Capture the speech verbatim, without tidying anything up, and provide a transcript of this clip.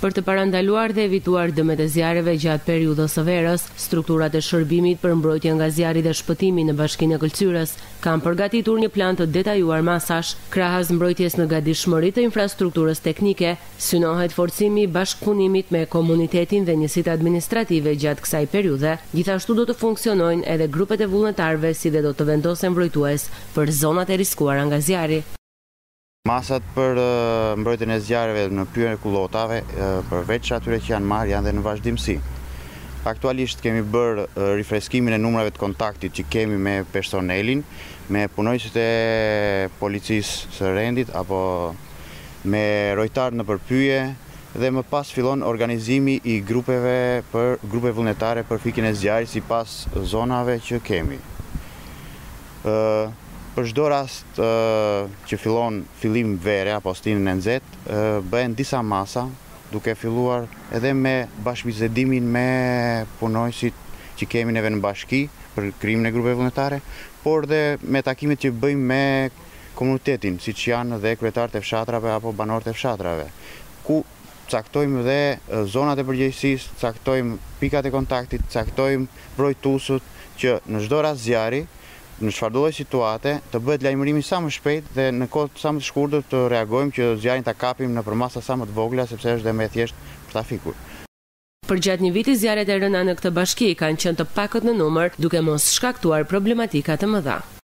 Për të parandaluar dhe evituar dëmet e zjarreve gjatë periudhës së verës, strukturat e shërbimit për mbrojtje nga zjarri dhe shpëtimi në Bashkinë e Kelcyrës kanë përgatitur një plan të detajuar masash. Krahas mbrojtjes në gatishmëri të infrastrukturës teknike, synohet forcimi i bashkëpunimit me komunitetin dhe njësitë administrative gjatë kësaj periudhe. Gjithashtu do të funksionojnë edhe grupet e vullnetarëve, si dhe do të vendosen mbrojtues për zonat e riskuara nga zjarri. Masat për uh, mbrojtjen e zjarreve në pyetje kullotave, uh, përveç atyre që janë marrë, janë dhe në vazhdimsi. Aktualisht kemi bërë uh, rifreskimin e numrave të kontaktit që kemi me personelin, me punojësit e policisë së rendit apo me rojtarë në përpyje, dhe më pas fillon organizimi i grupeve për grupe vullnetare për fikjen e zjarrit sipas zonave që kemi. Uh, Për çdo rast uh, që fillon fillim vere apo stinën e nxehtë, uh, bëhen disa masa, duke filluar edhe me bashkëbisedimin me punojësit që kemi neve në bashki për krijimin e grupeve vullnetare, por dhe me takimet që bëjmë me komunitetin, siç janë dhe kryetarët e fshatrave apo banorët e fshatrave, ku caktojmë dhe zonat e përgjegjësisë, caktojmë pikat e kontaktit, caktojmë mbrojtuesut që në çdo rast zjarri, në çfarëdo lloj situate, të bëhet lajmërimi sa më shpejt dhe në kohë sa më të shkurtër të reagojmë që zjarrin ta kapim në masa sa më të vogla, sepse është dhe më thjesht për ta fikur. Përgjatë një viti zjarret e rëna në këtë bashki kanë qenë të pakët në numër, duke mos shkaktuar problematika të mëdha.